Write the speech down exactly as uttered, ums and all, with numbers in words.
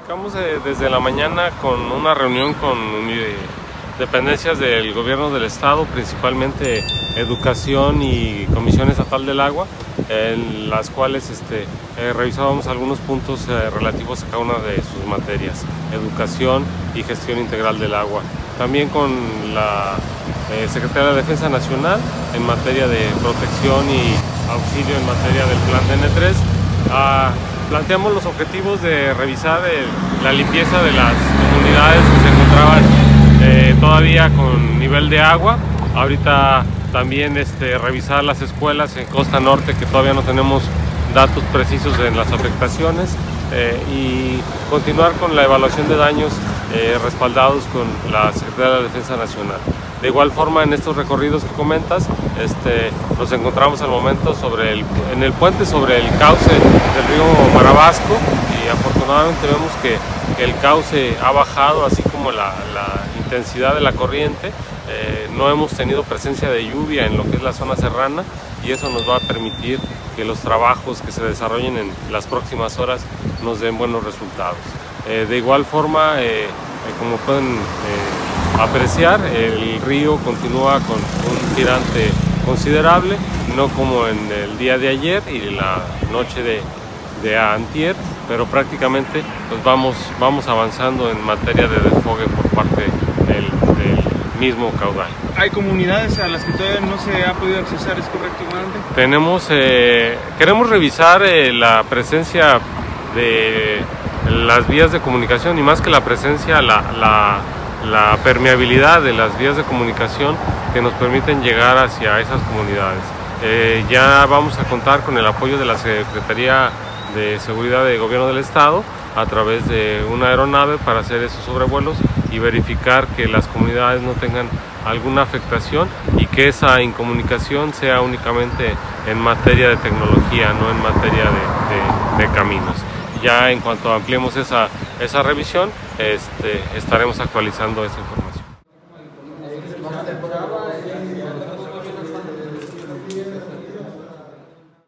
Arrancamos eh, desde la mañana con una reunión con eh, dependencias del gobierno del estado, principalmente Educación y Comisión Estatal del Agua, en las cuales este, eh, revisábamos algunos puntos eh, relativos a cada una de sus materias, educación y gestión integral del agua. También con la eh, Secretaría de la Defensa Nacional en materia de protección y auxilio en materia del plan D N tres. Ah, planteamos los objetivos de revisar el, la limpieza de las comunidades que se encontraban eh, todavía con nivel de agua. Ahorita también este, revisar las escuelas en Costa Norte, que todavía no tenemos datos precisos en las afectaciones, eh, y continuar con la evaluación de daños eh, respaldados con la Secretaría de la Defensa Nacional. De igual forma, en estos recorridos que comentas, este, nos encontramos al momento sobre el, en el puente sobre el cauce del río Marabasco, y afortunadamente vemos que, que el cauce ha bajado, así como la, la intensidad de la corriente. Eh, no hemos tenido presencia de lluvia en lo que es la zona serrana, y eso nos va a permitir que los trabajos que se desarrollen en las próximas horas nos den buenos resultados. Eh, de igual forma, eh, eh, como pueden eh, apreciar, el río continúa con un tirante considerable, no como en el día de ayer y la noche de, de antier, pero prácticamente pues vamos, vamos avanzando en materia de desfogue por parte del, del mismo caudal. ¿Hay comunidades a las que todavía no se ha podido accesar, es correcto, comandante? Tenemos, eh, queremos revisar eh, la presencia de las vías de comunicación, y más que la presencia, la, la, la permeabilidad de las vías de comunicación que nos permiten llegar hacia esas comunidades. Eh, ya vamos a contar con el apoyo de la Secretaría de Seguridad de Gobierno del Estado a través de una aeronave para hacer esos sobrevuelos y verificar que las comunidades no tengan alguna afectación, y que esa incomunicación sea únicamente en materia de tecnología, no en materia de, de, de caminos. Ya en cuanto ampliemos esa, esa revisión, este, estaremos actualizando esa información.